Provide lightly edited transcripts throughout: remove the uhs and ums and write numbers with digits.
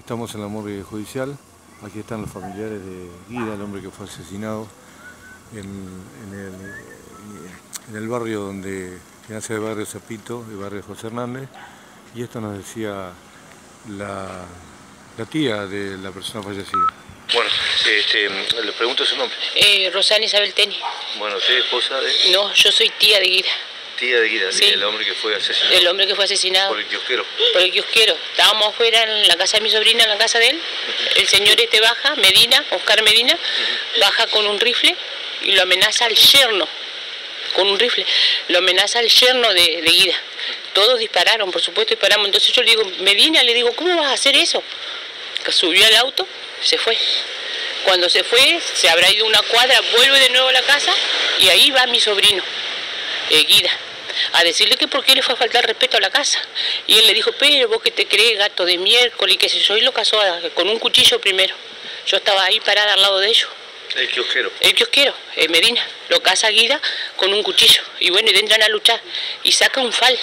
Estamos en la morgue judicial. Aquí están los familiares de Guida, el hombre que fue asesinado en el barrio donde nace el barrio Zapito, el barrio José Hernández. Y esto nos decía la tía de la persona fallecida. Bueno, le pregunto su nombre. Rosana Isabel Teni. Bueno, ¿usted es esposa de...? No, yo soy tía de Guida. Tía de Guida, sí. El hombre que fue asesinado. El hombre que fue asesinado. Por el kiosquero. Por el kiosquero. Estábamos afuera en la casa de mi sobrina, en la casa de él. El señor baja, Medina, Oscar Medina, baja con un rifle y lo amenaza al yerno. Con un rifle. Lo amenaza al yerno de Guida. Todos dispararon, por supuesto disparamos. Entonces yo le digo, Medina, le digo, ¿cómo vas a hacer eso? Que subió al auto, se fue. Cuando se fue, se habrá ido una cuadra, vuelve de nuevo a la casa y ahí va mi sobrino, Guida, a decirle que por qué le fue a faltar respeto a la casa. Y él le dijo, pero vos que te crees, gato de miércoles, y qué sé yo, y lo casó con un cuchillo primero. Yo estaba ahí parada al lado de ellos. ¿El kiosquero? El kiosquero, Medina, lo casa Guida con un cuchillo. Y bueno, y entran a luchar. Y saca un fal,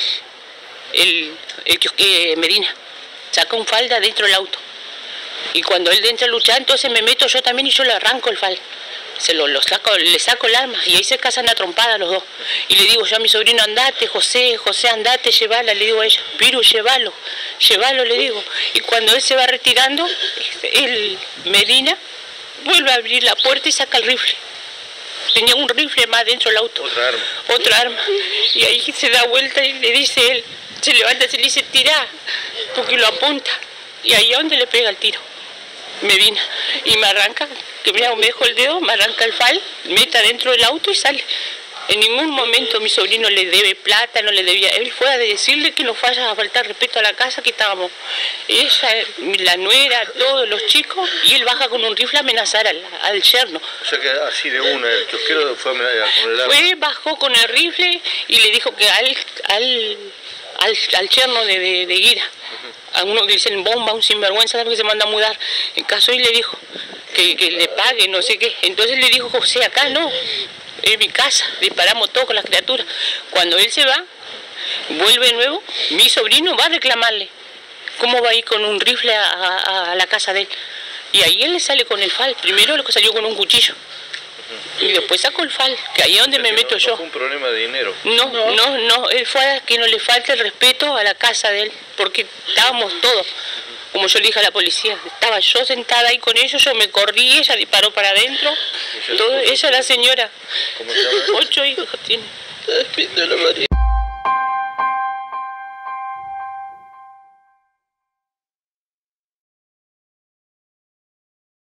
Medina, saca un fal de adentro del auto. Y cuando él entra a luchar, entonces me meto yo también y yo le arranco el fal. Saco, le saco el arma y ahí se casan a trompada los dos. Y le digo yo a mi sobrino, andate, José, andate, llévala, le digo a ella, Piru, llévalo, le digo. Y cuando él se va retirando, el Medina vuelve a abrir la puerta y saca el rifle. Tenía un rifle más dentro del auto. Otra arma. Otra arma. Y ahí se da vuelta y le dice él, se levanta, se le dice, tirá, porque lo apunta. Y ahí es donde le pega el tiro. Medina, y me arranca, que mira, me dejo el dedo, me arranca el fal, mete adentro del auto y sale. En ningún momento mi sobrino le debe plata, no le debía, él fue a decirle que no vaya a faltar respeto a la casa que estábamos. Ella, la nuera, todos los chicos, y él baja con un rifle a amenazar al yerno. O sea que así de una, el kiosquero fue a amenazar con el arma. Bajó con el rifle y le dijo que al yerno de Guida. A uno que le dicen bomba, un sinvergüenza que se manda a mudar. En caso y le dijo que le pague, no sé qué. Entonces le dijo, José, acá no, es mi casa, disparamos todo con las criaturas. Cuando él se va, vuelve de nuevo, mi sobrino va a reclamarle. ¿Cómo va a ir con un rifle a la casa de él? Y ahí él le sale con el fal. Primero lo que salió con un cuchillo. Y después sacó el fal, que ahí es donde me meto yo. ¿No fue un problema de dinero? No, él fue a que no le falte el respeto a la casa de él, porque estábamos todos, como yo le dije a la policía, estaba yo sentada ahí con ellos, yo me corrí, ella disparó para adentro, ella la señora, 8 hijos tiene.